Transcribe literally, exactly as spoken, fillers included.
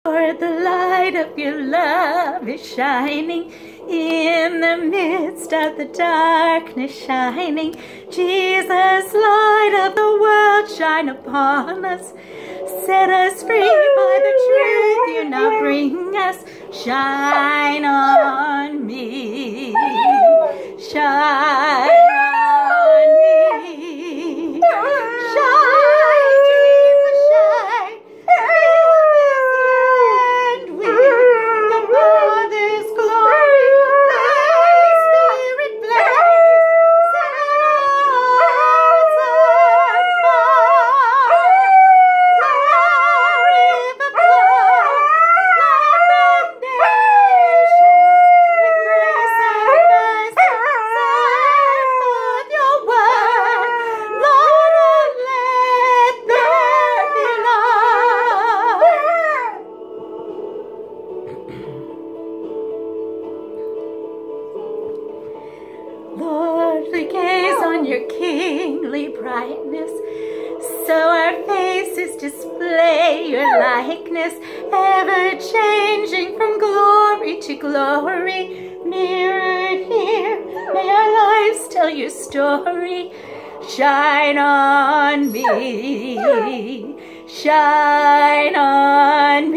Lord, the light of your love is shining in the midst of the darkness shining. Jesus, light of the world, shine upon us. Set us free by the truth you now bring us. Shine on me. Shine on me. Shine, Jesus, shine. And we, the Father's glory, thy Spirit blaze, set us on fire. River flow, flood the nations with grace and mercy. Send forth your word, Lord, and let there be love. Lord, we gaze on your kingly brightness, so our faces display your likeness, ever changing from glory to glory. Mirrored here, may our lives tell your story. Shine on me, shine on me.